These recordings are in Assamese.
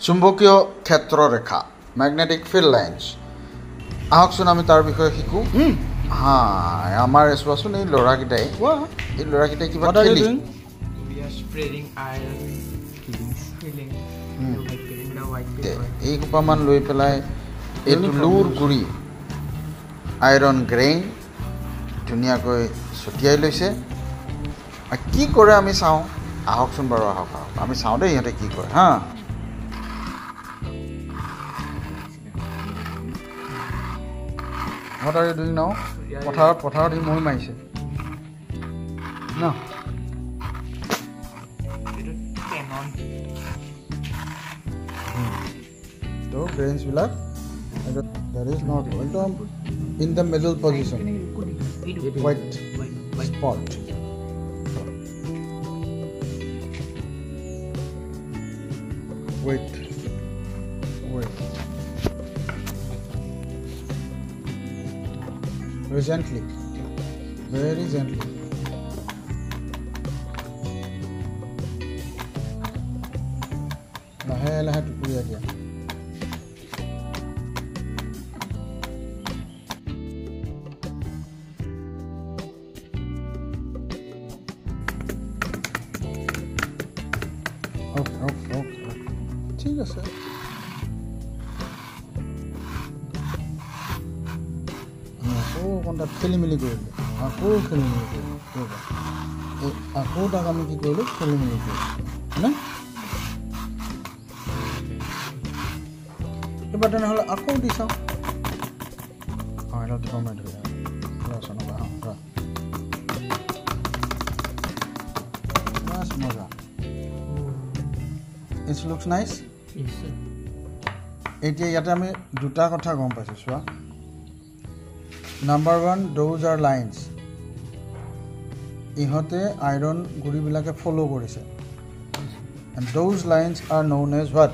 চুম্বকীয় ক্ষেত্ৰৰেখা ম্যাগনেটিক ফিল্ড লাইন্স আহকচোন আমি তাৰ বিষয়ে শিকো হা আমাৰ এছৱাচোন এই লৰাকিটাই কিবা খেলি এই কোপামান লৈ পেলাই এইটো লুৰ গুৰি আইৰন গ্ৰেইন ধুনীয়াকৈ ছটিয়াই লৈছে কি কৰে আমি চাওঁ আহকচোন বাৰু আহক আমি চাওঁ দেই ইহঁতে কি কৰে হা What are you doing now? পথাৰত হি মই মাৰিছে ন তো গ্ৰেইনছ বিলাক that is not in the middle position white spot wait gently very gently lahe tukuria dia okay ঠিক আছে কোনটা খেলিমেলি কৰিলে আকৌ খেলিমেলি কৰিলে আকৌ তাক আমি কি কৰিলোঁ খেলিমেলি কৰিলোঁ হয়নে এবাৰ তেনেহ'লে আকৌ দি চাওঁ এটা কমাই ধৰি মজা ইটছ লুকছ নাইচ এতিয়া ইয়াতে আমি দুটা কথা গম পাইছোঁ চোৱা Number 1, those are lines. ইহঁতে আইৰন গুৰিবিলাকে ফলো কৰিছে and those lines are known as what?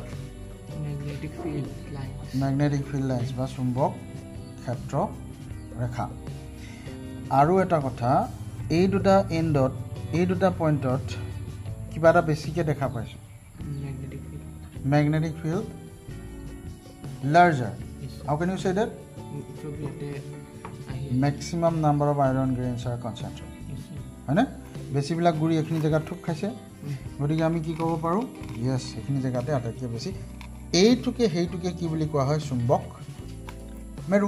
Magnetic field lines বা চুম্বক ক্ষেত্ৰ ৰেখা আৰু এটা কথা এই দুটা এণ্ডত এই দুটা পইণ্টত কিবা এটা বেছিকৈ দেখা পাইছোঁ magnetic field larger how can you say that? maximum number of iron grains are concentrated হয়নে বেছিবিলাক গুৰি এখিনি জায়গা ঠুক খাইছে গতিকে আমি কি ক'ব পাৰোঁ ইয়েছ এখিনি জায়গাতে আটাইতকৈ বেছি এইটোকে সেইটোকে কি বুলি কোৱা হয় চুম্বক মেৰু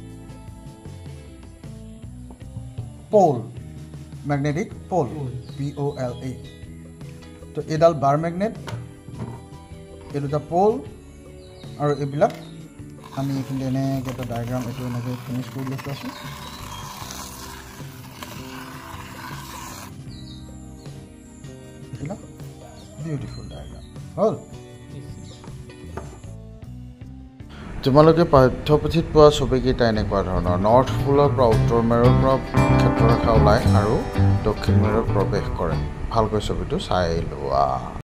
পোল ম্যাগনেটিক পোল POLA তো এডাল বাৰ ম্যাগনেট এই দুটা পোল আৰু এইবিলাক আমি এইখিনি এনেকৈ এটা ডায়েগ্ৰাম এইটো এনেকৈ ফিনিছ কৰি লৈছোঁ আছোঁ দেখিলা বিউটিফুল ডায়েগ্ৰাম হ'ল তোমালোকে পাঠ্যপুথিত পোৱা ছবিকেইটা এনেকুৱা ধৰণৰ নৰ্থ পোলৰ পৰা উত্তৰ মেৰুৰ পৰা ক্ষেত্ৰৰেখা ওলায় আৰু দক্ষিণ মেৰুত প্ৰৱেশ কৰে ভালকৈ ছবিটো চাই লোৱা